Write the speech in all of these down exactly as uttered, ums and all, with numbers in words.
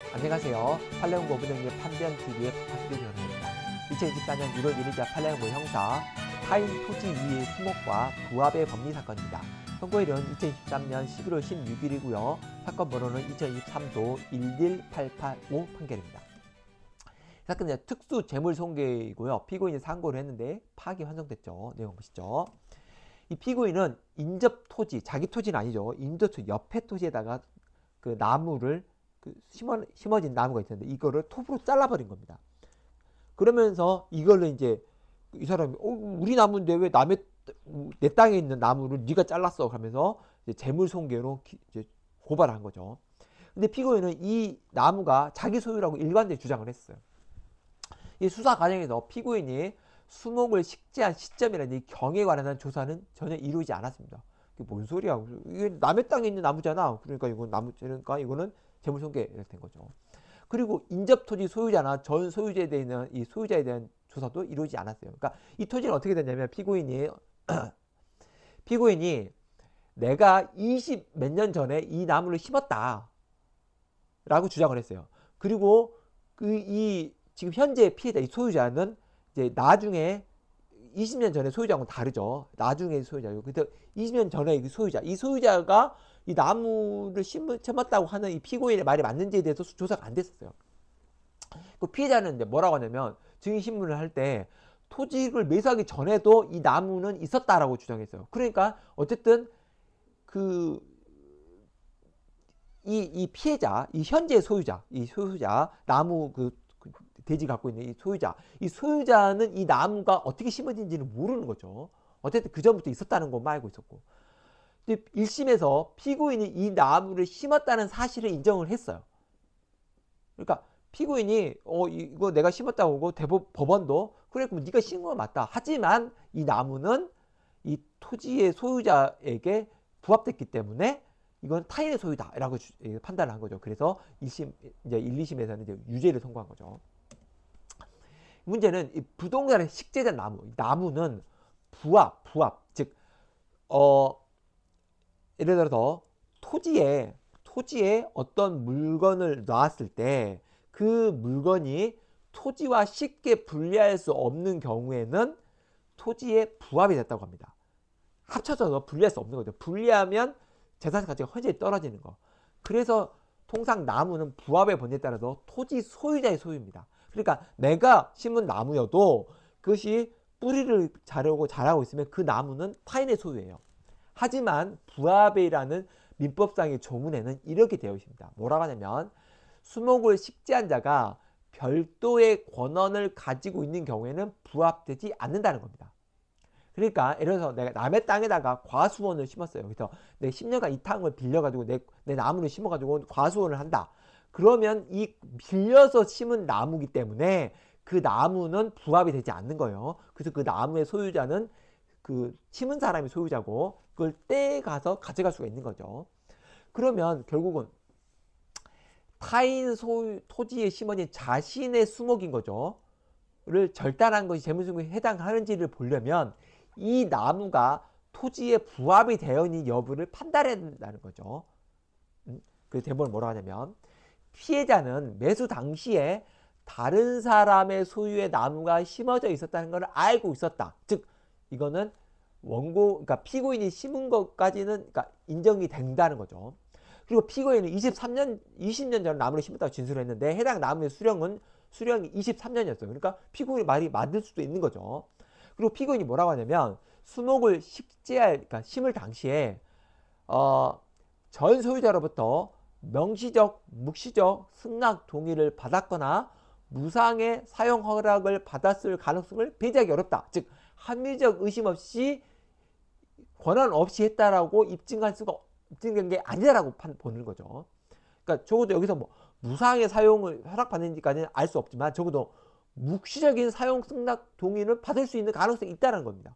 안녕하세요. 팔레온고 부동의 판변티비의 박기준입니다. 이천이십사 년 일월 일일자 팔레온고 형사 타인 토지 이의 수목과 부합의 법리 사건입니다. 선고일은 이천이십삼 년 십일월 십육일이고요. 사건 번호는 이천이십삼도 일일팔팔오 판결입니다. 사건은 특수 재물 손괴이고요. 피고인이 상고를 했는데 파악이 완성됐죠. 내용 보시죠. 이 피고인은 인접 토지, 자기 토지는 아니죠. 인접 토지, 옆에 토지에다가 그 나무를 그 심어, 심어진 나무가 있었는데 이거를 톱으로 잘라버린 겁니다. 그러면서 이걸로 이제 이 사람이 어, 우리 나무인데 왜 남의 내 땅에 있는 나무를 네가 잘랐어? 하면서 재물손괴로 이제 고발한 거죠. 근데 피고인은 이 나무가 자기 소유라고 일관되게 주장을 했어요. 이 수사 과정에서 피고인이 수목을 식재한 시점이라는 이 경에 관한 조사는 전혀 이루어지지 않았습니다. 이게 뭔 소리야? 이게 남의 땅에 있는 나무잖아. 그러니까 이건 나무, 그러니까 이거는 재물손괴가 된 거죠. 그리고 인접토지 소유자나 전 소유자에 대한 이 소유자에 대한 조사도 이루어지지 않았어요. 그러니까 이 토지는 어떻게 됐냐면 피고인이 피고인이 내가 이십 몇 년 전에 이 나무를 심었다 라고 주장을 했어요. 그리고 그 이 지금 현재 피해자 이 소유자는 이제 나중에 이십 년 전에 소유자하고는 다르죠. 나중에 소유자요. 그때 이십 년 전에 이 소유자, 이 소유자가 이 나무를 심었다고 하는 이 피고인의 말이 맞는지에 대해서 조사가 안 됐었어요. 그 피해자는 이제 뭐라고 하냐면 증인신문을 할 때 토지를 매수하기 전에도 이 나무는 있었다라고 주장했어요. 그러니까 어쨌든 그 이 이 피해자, 이 현재 소유자, 이 소유자 나무 그 대지 갖고 있는 이 소유자, 이 소유자는 이 나무가 어떻게 심어진지는 모르는 거죠. 어쨌든 그 전부터 있었다는 것만 알고 있었고. 근데 일 심에서 피고인이 이 나무를 심었다는 사실을 인정을 했어요. 그러니까 피고인이 어 이거 내가 심었다고 하고 대법 법원도 그래 그럼 네가 심은 건 맞다. 하지만 이 나무는 이 토지의 소유자에게 부합됐기 때문에 이건 타인의 소유다라고 판단을 한 거죠. 그래서 일 심 이제 일, 이 심에서는 이제 유죄를 선고한 거죠. 문제는 이 부동산의 식재된 나무, 나무는 부합, 부합, 즉, 어, 예를 들어서 토지에, 토지에 어떤 물건을 놨을 때 그 물건이 토지와 쉽게 분리할 수 없는 경우에는 토지에 부합이 됐다고 합니다. 합쳐져서 분리할 수 없는 거죠. 분리하면 재산 가치가 현저히 떨어지는 거. 그래서 통상 나무는 부합의 본질에 따라서 토지 소유자의 소유입니다. 그러니까 내가 심은 나무여도 그것이 뿌리를 자르고 자라고 있으면 그 나무는 타인의 소유예요. 하지만 부합이라는 민법상의 조문에는 이렇게 되어 있습니다. 뭐라고 하냐면 수목을 식재한 자가 별도의 권한을 가지고 있는 경우에는 부합되지 않는다는 겁니다. 그러니까 예를 들어서 내가 남의 땅에다가 과수원을 심었어요. 그래서 내 십 년간 이 땅을 빌려가지고 내, 내 나무를 심어가지고 과수원을 한다. 그러면 이 빌려서 심은 나무기 때문에 그 나무는 부합이 되지 않는 거예요. 그래서 그 나무의 소유자는 그 심은 사람이 소유자고 그걸 떼가서 가져갈 수가 있는 거죠. 그러면 결국은 타인 소유 토지에 심어진 자신의 수목인 거죠. 를 절단한 것이 재물손괴에 해당하는지를 보려면 이 나무가 토지에 부합이 되어 있는 여부를 판단해야 된다는 거죠. 음, 그래서 대법원은 뭐라고 하냐면 피해자는 매수 당시에 다른 사람의 소유의 나무가 심어져 있었다는 것을 알고 있었다. 즉 이거는 원고, 그러니까 피고인이 심은 것까지는 그러니까 인정이 된다는 거죠. 그리고 피고인은 이십삼 년, 이십 년 전에 나무를 심었다고 진술을 했는데 해당 나무의 수령은 수령이 이십삼 년이었어요. 그러니까 피고인의 말이 맞을 수도 있는 거죠. 그리고 피고인이 뭐라고 하냐면 수목을 식재할, 그러니까 심을 당시에 어, 전 소유자로부터 명시적, 묵시적 승낙 동의를 받았거나 무상의 사용 허락을 받았을 가능성을 배제하기 어렵다. 즉 합리적 의심 없이 권한 없이 했다라고 입증할 수가 입증된 게 아니다라고 보는 거죠. 그러니까 적어도 여기서 뭐 무상의 사용을 허락받는지까지는 알 수 없지만 적어도 묵시적인 사용 승낙 동의를 받을 수 있는 가능성이 있다는 겁니다.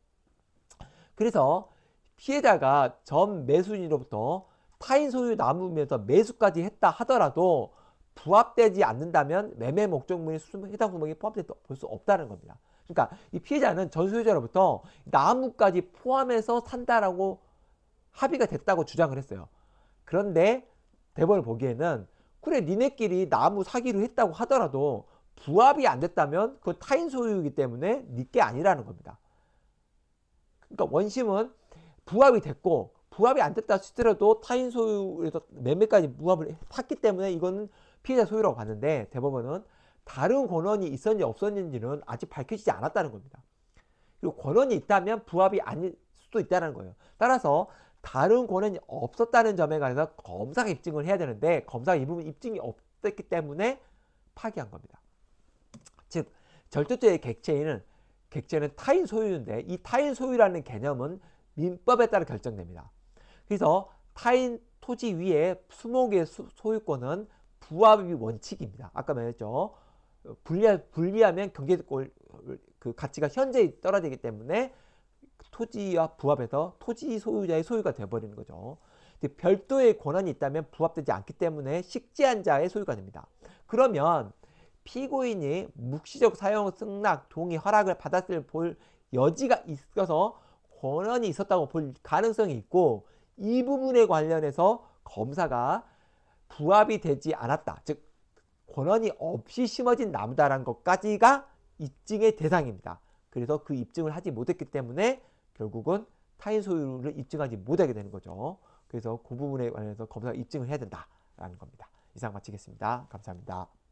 그래서 피해자가 전 매수인으로부터 타인 소유 나무면서 매수까지 했다 하더라도 부합되지 않는다면 매매 목적물인 해당 수목이 포함될 수 없다는 겁니다. 그러니까 이 피해자는 전 소유자로부터 나무까지 포함해서 산다라고 합의가 됐다고 주장을 했어요. 그런데 대법원을 보기에는 그래 니네끼리 나무 사기로 했다고 하더라도 부합이 안 됐다면 그 타인 소유이기 때문에 니 게 아니라는 겁니다. 그러니까 원심은 부합이 됐고 부합이 안 됐다 치더라도 타인 소유에서 매매까지 부합을 탔기 때문에 이거는 피해자 소유라고 봤는데, 대법원은 다른 권한이 있었는지 없었는지는 아직 밝혀지지 않았다는 겁니다. 그리고 권한이 있다면 부합이 아닐 수도 있다는 거예요. 따라서 다른 권한이 없었다는 점에 관해서 검사가 입증을 해야 되는데 검사가 이 부분 입증이 없었기 때문에 파기한 겁니다. 즉 절도죄의 객체는 객체는 타인 소유인데 이 타인 소유라는 개념은 민법에 따라 결정됩니다. 그래서 타인 토지 위에 이십 개의 소유권은 부합이 원칙입니다. 아까 말했죠. 불리하, 불리하면 경제적 그 가치가 현저히 떨어지기 때문에 토지와 부합해서 토지 소유자의 소유가 되어버리는 거죠. 별도의 권한이 있다면 부합되지 않기 때문에 식지한 자의 소유가 됩니다. 그러면 피고인이 묵시적 사용, 승낙, 동의, 허락을 받았을 볼 여지가 있어서 권한이 있었다고 볼 가능성이 있고, 이 부분에 관련해서 검사가 부합이 되지 않았다, 즉 권한이 없이 심어진 나무다라는 것까지가 입증의 대상입니다. 그래서 그 입증을 하지 못했기 때문에 결국은 타인 소유를 입증하지 못하게 되는 거죠. 그래서 그 부분에 관해서 검사가 입증을 해야 된다라는 겁니다. 이상 마치겠습니다. 감사합니다.